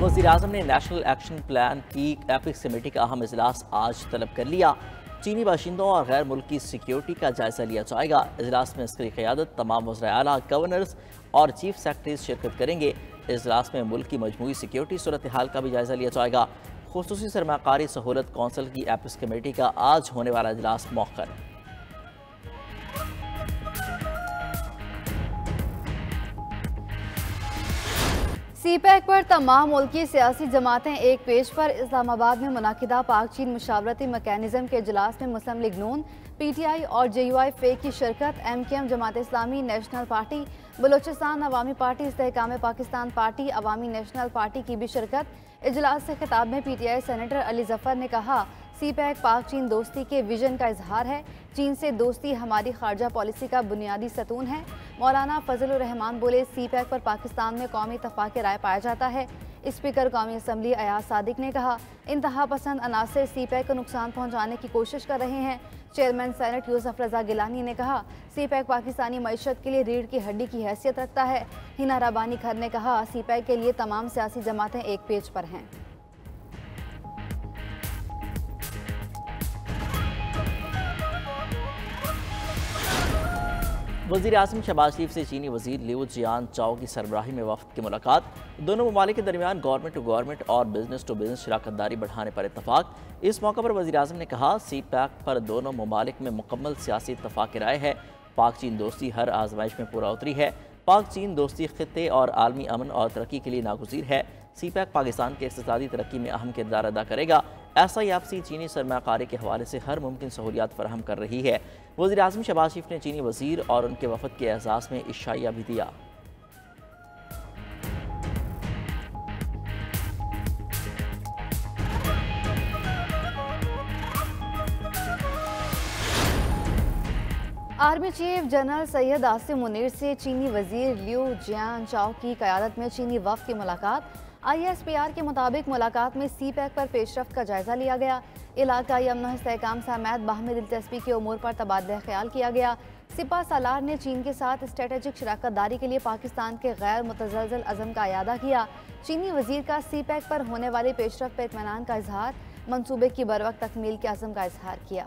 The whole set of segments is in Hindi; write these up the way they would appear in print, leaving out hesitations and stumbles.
वज़ीर-ए-आज़म ने नेशनल एक्शन प्लान की एपिक्स कमेटी का अहम इजलास आज तलब कर लिया। चीनी बाशिंदों और गैर मुल्की सिक्योरिटी का जायजा लिया जाएगा। इजलास में अस्करी क़यादत, तमाम वज़राए आला, गवर्नर्स और चीफ सेक्रेटरीज शिरकत करेंगे। इजलास में मुल्क की मजमूई सिक्योरिटी सूरत हाल का भी जायजा लिया जाएगा। खुसूसी सरमाकारी सहूलत कौंसिल की एपिक्स कमेटी का आज होने वाला इजलास मौखर। सीपैक पर तमाम मुल्की सियासी जमातें एक पेज पर। इस्लामाबाद में मुनाकिदा पाक चीन मुशावरती मैकेनिज्म के इजलास में मुस्लिम लीग नून, PTI और JUI फे की शिरकत। MKM, Jamaat Islami, National Party, Balochistan Awami Party, Istehkam Pakistan Party, Awami National Party की भी शिरकत। इजलास से खिताब में PTI सेनेटर अली जफर ने कहा, सीपैक पाक चीन दोस्ती के विजन का इजहार है। चीन से दोस्ती हमारी खारजा पॉलिसी का बुनियादी सतून है। मौलाना फजलुर रहमान बोले, सीपैक पर पाकिस्तान में कौमी इत्तफाक राय पाया जाता है। स्पीकर कौमी असम्बली अयाज सादिक ने कहा, इंतहा पसंद अनासर सीपैक को नुकसान पहुंचाने की कोशिश कर रहे हैं। चेयरमैन सेनेट यूसुफ रजा गिलानी ने कहा, सीपैक पाकिस्तानी मईशत के लिए रीढ़ की हड्डी की हैसियत रखता है। हिना रबानी खर ने कहा, सीपैक के लिए तमाम सियासी जमातें एक पेज पर हैं। वज़ीर-ए-आज़म शहबाज शरीफ से चीनी वज़ीर लिऊ जियान चाओ की सरबराही में वफ़द की मुलाकात। दोनों ममालिक के दरमियान गवर्नमेंट टू गवर्नमेंट और बिजनेस टू बिजनेस शराकत दारी बढ़ाने पर इत्तफाक। इस मौके पर वज़ीर-ए-आज़म ने कहा, सीपैक पर दोनों ममालिक में मुकम्मल सियासी इत्तफाक राय है। पाक चीन दोस्ती हर आजमाइश में पूरा उतरी है। पाक चीन दोस्ती खित्ते और आलमी अमन और तरक्की के लिए नागुज़ीर है। सीपैक पाकिस्तान के इक़्तिसादी तरक्की में अहम किरदार अदा करेगा। SIFC चीनी सरमाकारी के हवाले से हर मुमकिन सहूलियात फराहम कर रही है। वज़ीर-ए-आज़म शहबाज शरीफ ने चीनी वज़ीर और उनके वफ़द के एजाज़ में इशाइया भी दिया। Army chief general Syed Asim Munir से चीनी वज़ीर लिऊ जियान चाओ की क़यादत में चीनी वफ़द की मुलाकात। ISPR के मुताबिक मुलाकात में सीपैक पर पेशरफ्त का जायजा लिया गया। इलाकाई अमन और इस्तेहकाम समेत बाहमी दिलचस्पी के उमूर पर तबादला ख्याल किया गया। सिपा सालार ने चीन के साथ स्ट्रेटेजिक शराकत दारी के लिए पाकिस्तान के गैर मुतज़लज़ल अज़म का अयादा किया। चीनी वज़ीर का सीपैक पर होने वाली पेशरफ्त पर इत्मीनान का इजहार, मनसूबे की बरवक्त तकमील के अज़म का इजहार किया।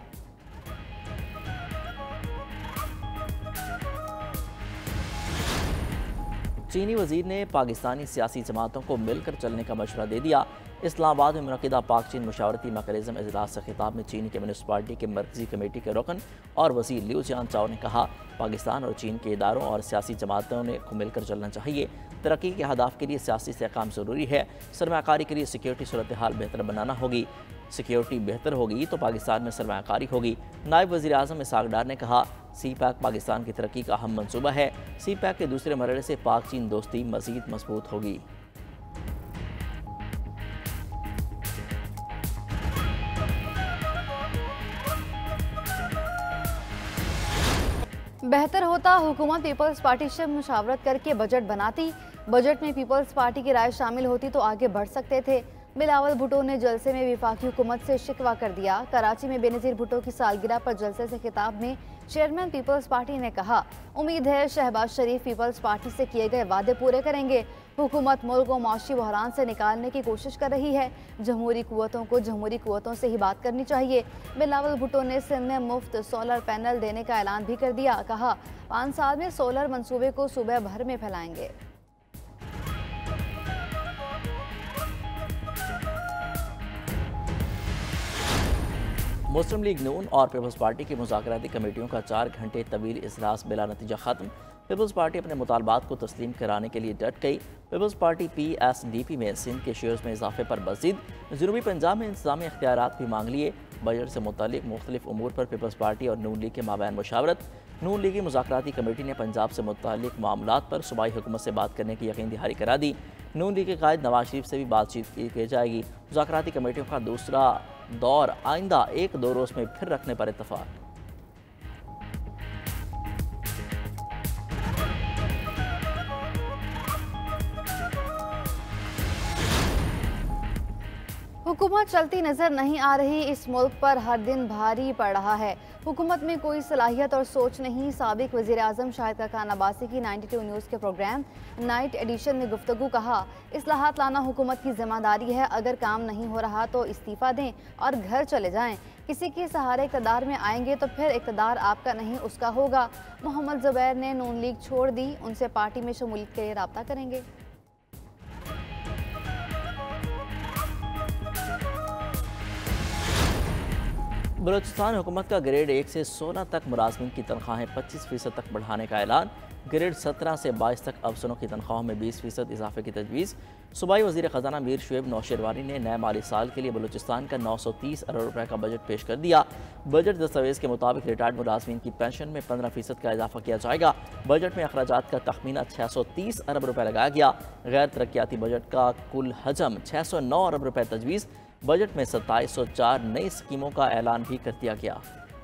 चीनी वज़ीर ने पाकिस्तानी सियासी जमातों को मिलकर चलने का मशवरा दे दिया। इस्लामाबाद में मुनक़िदा पाक चीन मुशावरती मैकेनिज़्म इजलास से खिताब में चीन कम्युनिस्ट पार्टी के मरकज़ी कमेटी के रुकन और वज़ीर लिऊ जियान चाओ ने कहा, पाकिस्तान और चीन के इदारों और सियासी जमातों को मिलकर चलना चाहिए। तरक्की के अहदाफ के लिए सियासी इस्तेहकाम ज़रूरी है। सरमाकारी के लिए सिक्योरिटी सूरत हाल बेहतर बनाना होगी। सिक्योरिटी बेहतर होगी तो पाकिस्तान में सरमाकारी होगी। नायब वज़ीर-ए-आज़म इसाक डार ने कहा, सीपैक पाकिस्तान की तरक्की का अहम मनसूबा है। सीपैक के दूसरे मरहले से पाक चीन दोस्ती मज़ीद मजबूत होगी। बेहतर होता हुकूमत पीपल्स पार्टी से मुशावरत करके बजट बनाती। बजट में पीपल्स पार्टी की राय शामिल होती तो आगे बढ़ सकते थे। बिलावल भुट्टो ने जलसे में वफाकी हुकूमत से शिकवा कर दिया। कराची में बेनज़ीर भुट्टो की सालगिरह पर जलसे से खिताब में चेयरमैन पीपल्स पार्टी ने कहा, उम्मीद है शहबाज शरीफ पीपल्स पार्टी से किए गए वादे पूरे करेंगे। हुकूमत मुल्क को मौशी बहरान से निकालने की कोशिश कर रही है। जमहूरी कुव्वतों को जमहूरी कुव्वतों से ही बात करनी चाहिए। बिलावल भुट्टो ने सिंध में मुफ्त सोलर पैनल देने का ऐलान भी कर दिया। कहा, 5 साल में सोलर मंसूबे को सूबे भर में फैलाएंगे। मुस्लिम लीग नून और पीपल्स पार्टी की मुज़ाकराती कमेटियों का 4 घंटे तवील इजलास बिला नतीजा ख़त्म। पीपल्स पार्टी अपने मुतालबात को तस्लीम कराने के लिए डट गई। पीपल्स पार्टी PSDP में सिंध के शेयर्स में इजाफे पर मज़ीद जनूबी पंजाब में इंतज़ामी इख्तियारात भी मांग लिए। बजट से मुतालिक मुख्तलिफ उमूर पर पीपल्स पार्टी और नून लीग के माबैन मुशावरत। नून लीग की मुज़ाकराती कमेटी ने पंजाब से मुतालिक मामलात पर सूबाई हुकूमत से बात करने की यकीन दहारी करा दी। नून लीग के कायद नवाज शरीफ से भी बातचीत की जाएगी। मुज़ाकराती कमेटियों का दूसरा दौर आइंदा 1-2 रोज़ में फिर रखने पर इत्तफाक। हुकूमत चलती नजर नहीं आ रही। इस मुल्क पर हर दिन भारी पड़ रहा है। हुकूमत में कोई सलाहियत और सोच नहीं। साबिक वज़ीर आज़म शाहिद खान अब्बासी की 92 न्यूज़ के प्रोग्राम नाइट एडिशन में गुफ्तगू। कहा, इस्लाहात लाना हुकूमत की जिम्मेदारी है, अगर काम नहीं हो रहा तो इस्तीफ़ा दें और घर चले जाएं। किसी के सहारे इक़्तिदार में आएंगे तो फिर इक़्तिदार आपका नहीं उसका होगा। मोहम्मद ज़ुबैर ने नून लीग छोड़ दी, उनसे पार्टी में शमूलियत के लिए रब्ता करेंगे। बलूचिस्तान हुकूमत का ग्रेड 1 से 16 तक मुलाजमिन की तनख्वाहें 25% तक बढ़ाने का ऐलान। ग्रेड 17 से 22 तक अफसरों की तनख्वाहों में 20% इजाफे की तजवीज़। सूबाई वज़ीर ख़जाना मीर शुएब नौशेरवानी ने नए माली साल के लिए बलूचिस्तान का 930 अरब रुपये का बजट पेश कर दिया। बजट दस्तावेज़ के मुताबिक रिटायर्ड मुलाजमिन की पेंशन में 15% का इजाफा किया जाएगा। बजट में अखराजात का तखमीना 630 अरब रुपये लगाया गया। गैर तरक्याती बजट का कुल हजम 609 अरब रुपये तजवीज़। बजट में 2704 नई स्कीमों का ऐलान भी कर दिया गया।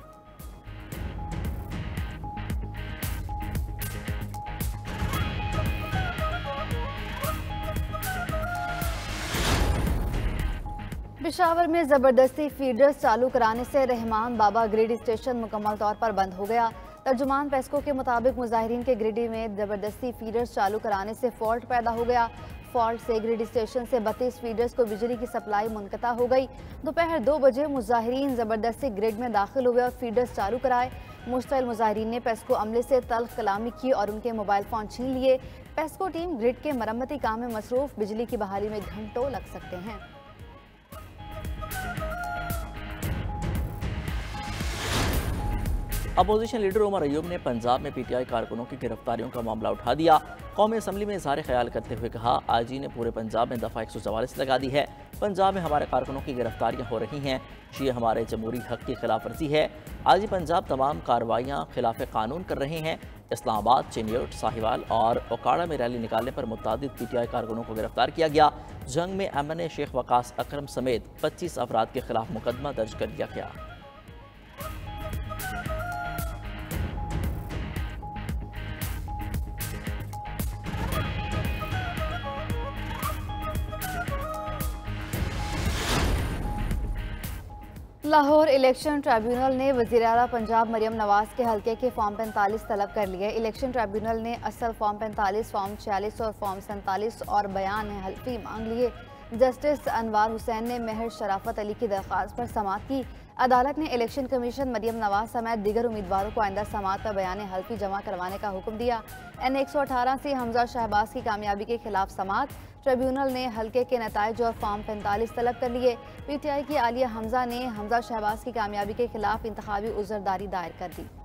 पेशावर में ज़बरदस्ती फीडर्स चालू कराने से रहमान बाबा ग्रिड स्टेशन मुकम्मल तौर पर बंद हो गया। तर्जुमान पेस्को के मुताबिक मुजाहिरीन के ग्रिड में ज़बरदस्ती फीडर्स चालू कराने से फॉल्ट पैदा हो गया। फॉल्ट से ग्रिड स्टेशन से 32 फीडर्स को बिजली की सप्लाई मुनक़ता हो गई। दोपहर 2 बजे मुजाहिरीन ज़बरदस्ती ग्रिड में दाखिल हुए और फीडर्स चालू कराए। मुश्तइल मुजाहिरीन ने पेस्को अमले से तल्ख कलामी की और उनके मोबाइल फ़ोन छीन लिए। पेस्को टीम ग्रिड के मरम्मती काम में मसरूफ़, बिजली की बहाली में घंटों लग सकते हैं। अपोजिशन लीडर उमर अयूब ने पंजाब में पीटीआई कारकुनों की गिरफ्तारियों का मामला उठा दिया। कौमी असम्बली में इज़हार ख्याल करते हुए कहा, आईजी ने पूरे पंजाब में दफ़ा 144 लगा दी है। पंजाब में हमारे कारकुनों की गिरफ्तारियां हो रही हैं, ये हमारे जमहूरी हक की खिलाफ वर्जी है। आईजी पंजाब तमाम कार्रवाइयाँ खिलाफ कानून कर रहे हैं। इस्लामाबाद, चिन्योट, साहिवाल और ओकाड़ा में रैली निकालने पर मुतअद्दिद पीटीआई कारकुनों को गिरफ्तार किया गया। जंग में एमएनए शेख वकास अकरम समेत 25 अफराद के खिलाफ मुकदमा दर्ज कर दिया गया। लाहौर इलेक्शन ट्राइब्यूनल ने वज़ीर आला पंजाब मरियम नवाज के हल्के के फॉर्म 45 तलब कर लिए। इलेक्शन ट्राइब्यूनल ने असल फॉर्म 45, फॉर्म 46 और फॉर्म 47 और बयान हल्फी मांग लिए। जस्टिस अनवार हुसैन ने महर शराफत अली की दरख्वास्त पर समाअत की। अदालत ने इलेक्शन कमीशन मरियम नवाज समेत दीगर उम्मीदवारों को आइंदा समाअत पर बयान हल्फी जमा करवाने का हुक्म दिया। N 118 से हमजा शहबाज की कामयाबी के खिलाफ समाअत। ट्रिब्यूनल ने हल्के के नताइज और फॉर्म 45 तलब कर लिए। पीटीआई की आलिया हमजा ने हमजा शहबाज की कामयाबी के खिलाफ इंतखाबी उज़रदारी दायर कर दी।